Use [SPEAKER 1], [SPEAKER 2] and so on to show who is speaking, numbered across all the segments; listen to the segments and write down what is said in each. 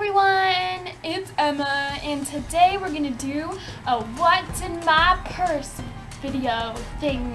[SPEAKER 1] everyone, it's Emma, and today we're gonna do a what's in my purse video thing.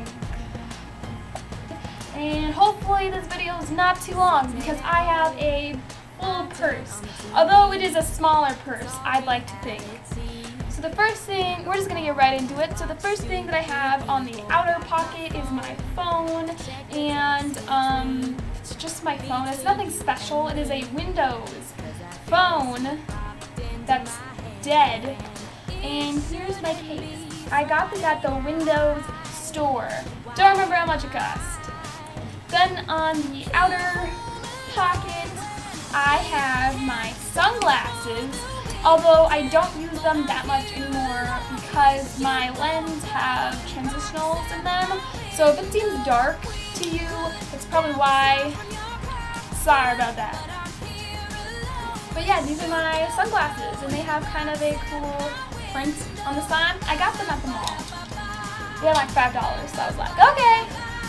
[SPEAKER 1] And hopefully this video is not too long because I have a full purse, although it is a smaller purse, I'd like to think. So the first thing, we're just gonna get right into it. So the first thing that I have on the outer pocket is my phone, and it's just my phone. It's nothing special. It is a Windows phone that's dead, and here's my case. I got this at the Windows store. Don't remember how much it cost. Then on the outer pocket, I have my sunglasses, although I don't use them that much anymore because my lens have transitionals in them. So if it seems dark to you, that's probably why. Sorry about that. But yeah, these are my sunglasses, and they have kind of a cool print on the side. I got them at the mall. They had like $5, so I was like, okay.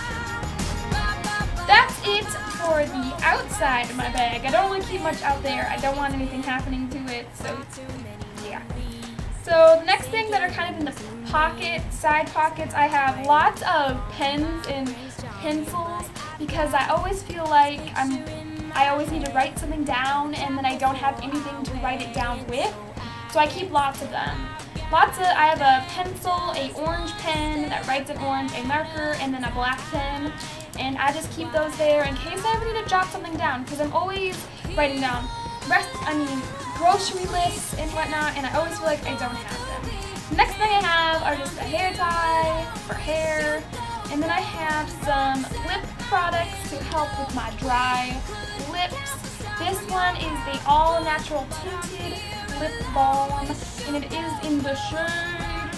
[SPEAKER 1] That's it for the outside of my bag. I don't want to keep much out there. I don't want anything happening to it, so yeah. So the next thing that are kind of in the side pockets, I have lots of pens and pencils because I always feel like I always need to write something down and then I don't have anything to write it down with, so I keep lots of them. I have a pencil, a orange pen that writes in orange, a marker, and then a black pen, and I just keep those there in case I ever need to jot something down because I'm always writing down grocery lists and whatnot, and I always feel like I don't have them. The next thing I have are just a hair tie for hair, and then I have some lip products to help with my dry lips. This one is the All Natural Tinted Lip Balm, and it is in the shade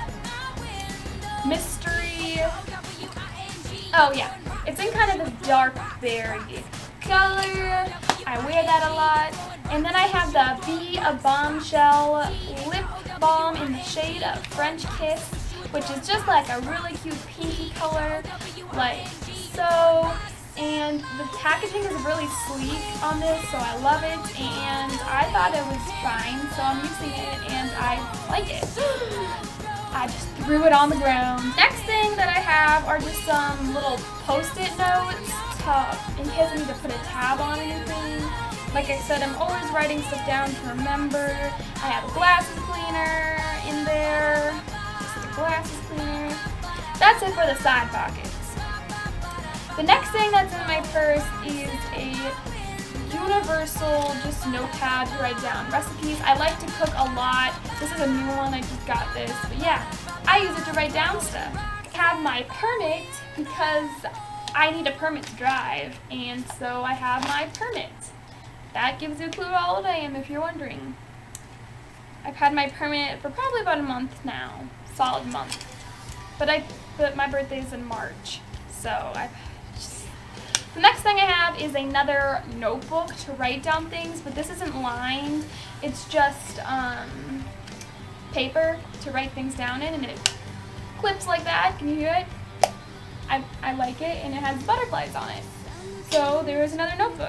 [SPEAKER 1] Mystery. Oh yeah, it's in kind of a dark berry color. I wear that a lot. And then I have the Be a Bombshell Lip Balm in the shade of French Kiss, which is just like a really cute pinky color, like so. And the packaging is really sleek on this, so I love it, and I thought it was fine, so I'm using it, and I like it. I just threw it on the ground. Next thing that I have are just some little post-it notes in case I need to put a tab on anything. Like I said, I'm always writing stuff down to remember. I have a glasses cleaner in there. Just a glasses cleaner. That's it for the side pockets. The next thing that's in my purse is a universal just notepad to write down recipes. I like to cook a lot. This is a new one, I just got this. But yeah, I use it to write down stuff. I have my permit because I need a permit to drive, and so I have my permit. That gives you a clue how old I am if you're wondering. I've had my permit for probably about a month now, solid month. But my birthday is in March, so the next thing I have is another notebook to write down things, but this isn't lined. It's just paper to write things down in, and it clips like that. Can you hear it? I like it, and it has butterflies on it. So there is another notebook.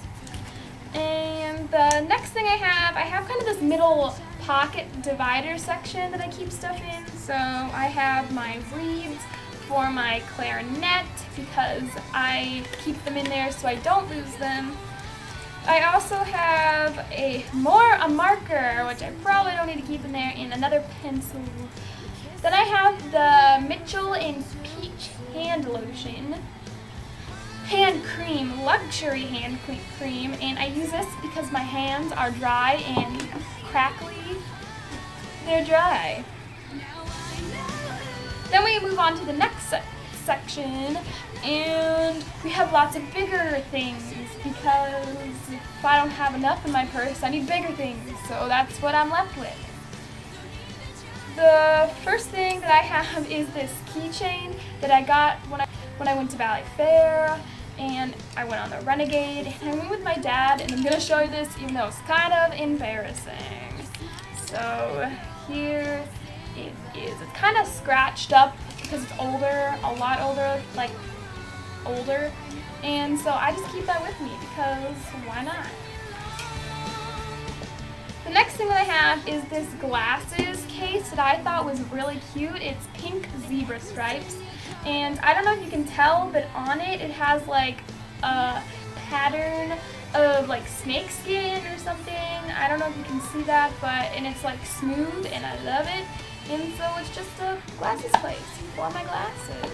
[SPEAKER 1] And the next thing I have kind of this middle pocket divider section that I keep stuff in. So I have my reeds for my clarinet because I keep them in there so I don't lose them. I also have a marker, which I probably don't need to keep in there, and another pencil. Then I have the Mitchell & Peach hand lotion. Hand cream, luxury hand cream, and I use this because my hands are dry and crackly. They're dry. Then we move on to the next section, and we have lots of bigger things because if I don't have enough in my purse, I need bigger things, so that's what I'm left with. The first thing that I have is this keychain that I got when I went to Valley Fair, and I went on the Renegade, and I went with my dad, and I'm going to show you this even though it's kind of embarrassing. So here it is. It's kind of scratched up because it's older, a lot older, like older, and so I just keep that with me because why not? thing that I have is this glasses case that I thought was really cute. It's pink zebra stripes. And I don't know if you can tell, but on it, it has like a pattern of like snake skin or something. I don't know if you can see that, and it's like smooth and I love it. And so it's just a glasses place for my glasses.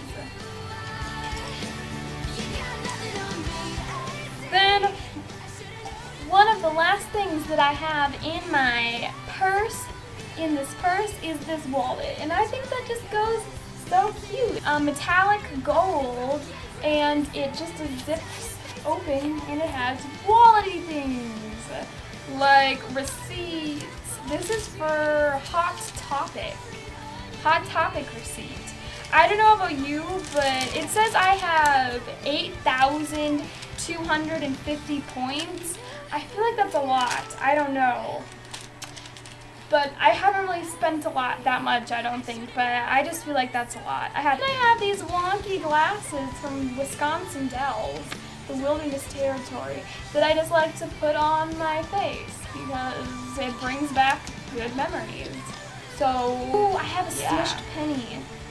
[SPEAKER 1] Then one of the last things that I have in my purse, is this wallet. And I think that just goes so cute. Metallic gold, and it just zips open and it has wallet-y things like receipts. This is for Hot Topic receipt. I don't know about you, but it says I have 8,250 points. I feel like that's a lot. I don't know. But I haven't really spent that much, I don't think, but I just feel like that's a lot. I have these wonky glasses from Wisconsin Dells, the Wilderness Territory, that I just like to put on my face because it brings back good memories. So, ooh, I have a smushed penny.